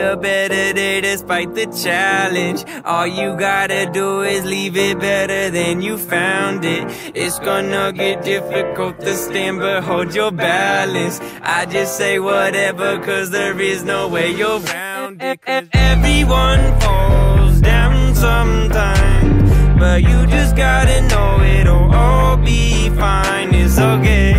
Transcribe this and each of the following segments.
a better day despite the challenge. All you gotta do is leave it better than you found it. It's gonna get difficult to stand, but hold your balance. I just say whatever, cause there is no way you're around it. Everyone falls down sometimes, but you just gotta know it'll all be fine. It's okay.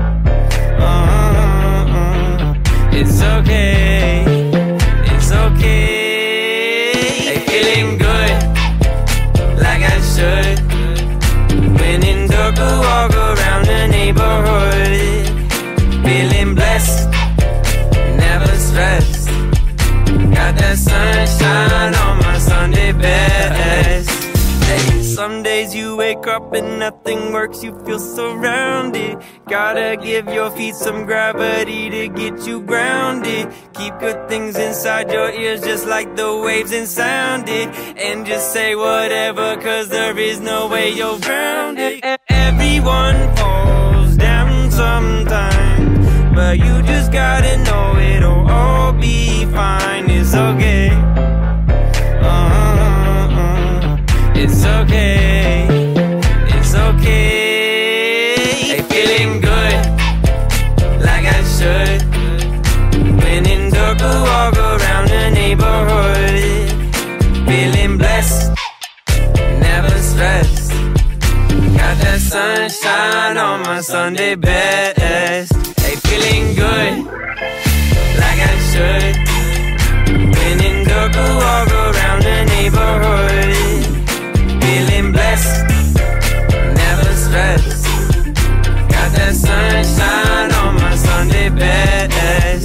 It's okay. It's okay. Hey, feeling good, like I should. When in dark, I walk around the neighborhood. Feeling blessed, never stressed. Got that sunshine on my Sunday best. Hey, some days you wake up and nothing works, you feel surrounded. Gotta give your feet some gravity to get you grounded. Keep good things inside your ears just like the waves and sound it. And just say whatever, cause there is no way you're grounded. Everyone falls down sometimes, but you just gotta know it'll all be fine. It's okay. It's okay. It's okay. Hey, feeling good, like I should. When in dark, I walk around the neighborhood. Feeling blessed, never stressed. Got that sunshine on my Sunday best. Hey, feeling good, like I should. When in dark, I walk around the neighborhood. Feeling blessed, never stressed. Got that sunshine on my Sunday best.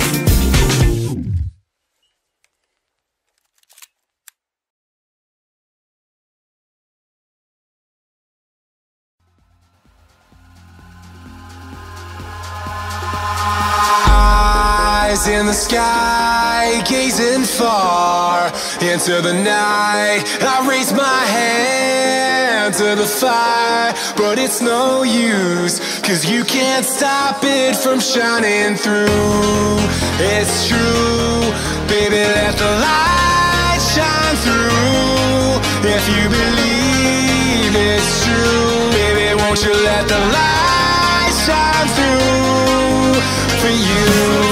Eyes in the sky, gazing far into the night. I raise my hand to the fire, but it's no use, cause you can't stop it from shining through. It's true, baby, let the light shine through. If you believe it's true, baby, won't you let the light shine through for you.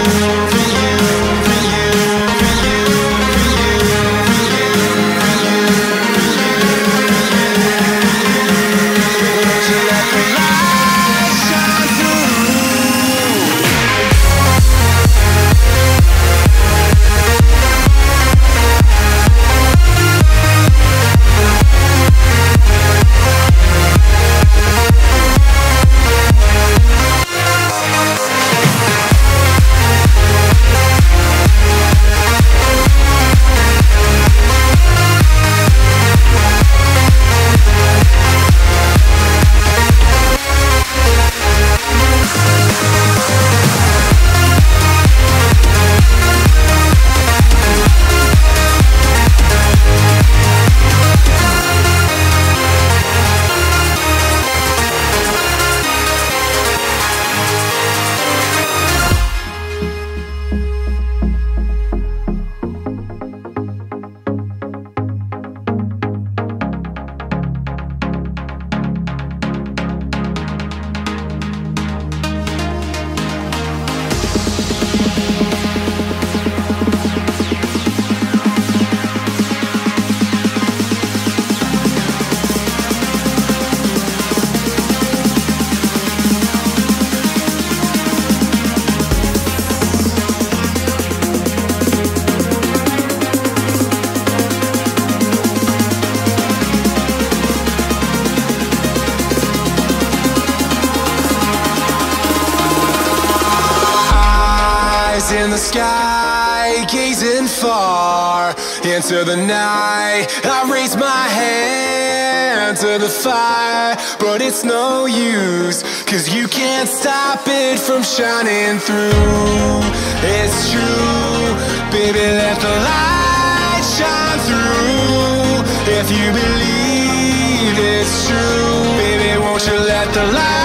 In the sky, gazing far into the night. I raise my hand to the fire, but it's no use, cause you can't stop it from shining through. It's true, baby, let the light shine through. If you believe it's true, baby, won't you let the light